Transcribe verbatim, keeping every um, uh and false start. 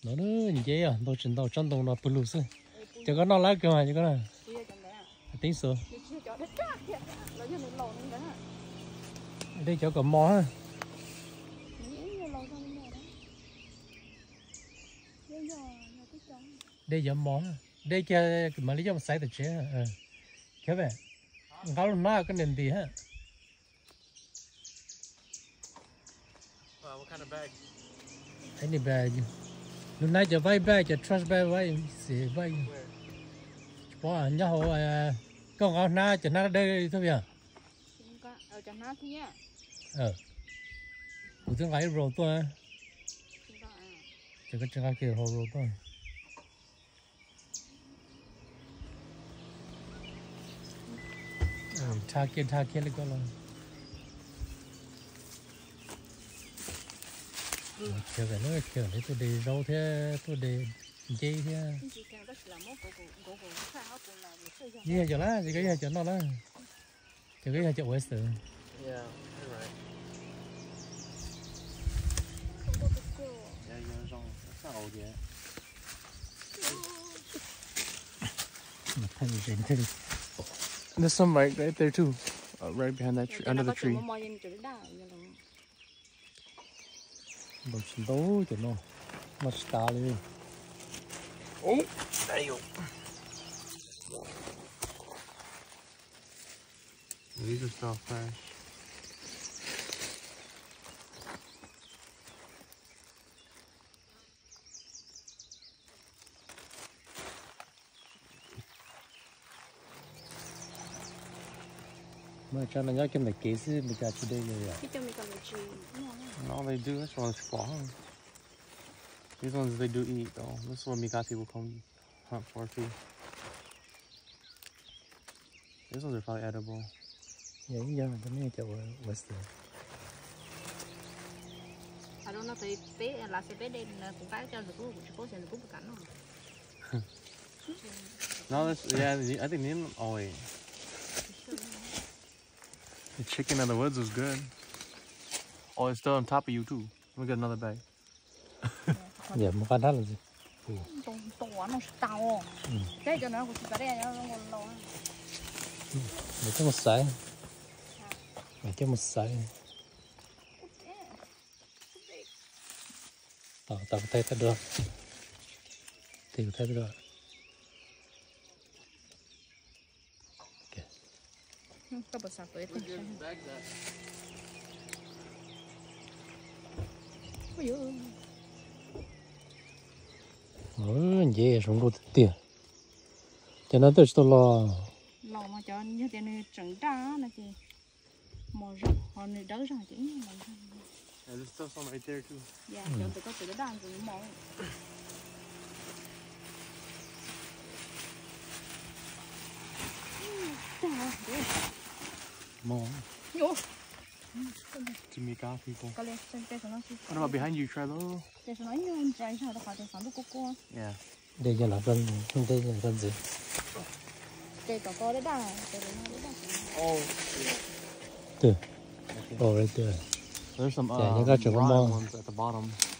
nó nó như vậy à tôi chuyển đầu trong đồng nó bự lụt rồi chỉ có nó lá cơ mà chỉ có là tính số đây chỗ có mò ha đây giờ mò đây kia mà lấy cho một sai từ chế à kéo về gáo nó cái nền gì ha. What kind of bag? Any bag. Lúc nãy giờ vay bag, giờ trash bag vay, xì vay. Wow, nhớ hồ à, con gạo na chả na đây thôi nhỉ? Ở chả na thôi nhá. Ờ. Ủa tiếng gái rồi tôi. Chỉ có tiếng gái kia hồ rồi tôi. Ờ, tha kia tha kia là có là. Chờ cái nữa chờ để tôi đi rau thế tôi đi dây thế. Gì giờ lá gì cái giờ nó lá. Chờ cái giờ West. Yeah, you're right. Yeah, you're wrong. It's not old yet. There's some right right there too, uh, right behind that tree, under the tree. Một số tố cho nó một star luôn. Oh, there you go. These are still fresh. Mà cho nó nhớ cái này kế gì mình cả chỉ đây rồi à? No, they do. This one's flying. These ones they do eat though. This is what Mikati will come hunt for too. These ones are probably edible. Vậy giờ mình mới cho West. À đâu nó tới bé là sẽ bé đây là cũng cái cho được cũng có sẽ được cũng cắn rồi. No, this yeah. I think Neil. Oh wait. The chicken in the woods was good. Oh, it's still on top of you too. Let me get another bag. Dạ, một con đó là gì? To nó to. Cái cho nó cũng chỉ cái nó ngon lâu. Một cái một sải. Một cái một sải. Tao tao thấy thấy được. Thì thấy được. Các bạn sao tới thế? Ôi giời. Ừ, dễ sống rồi tiền. Cho nó tới tôi lo. Lo mà cho như thế này trứng trá là gì? Mò rau, họ này đỡ ra chứ. Yeah, there's still some right there too. Yeah, cho tụi có tụi nó đang cũng mò. More. Yo. To make out people. Có lẽ xem cái nó What about behind you, Trello? cái nó như trái sao đó phải để phản đối cô. Yeah. Đây giờ là con, đây là con gì? Cái có có đấy đã, cái đấy nó đấy đã. Oh. Từ. Oh, right there. There's some uh, Yeah, you got your rotten mom. ones at the bottom.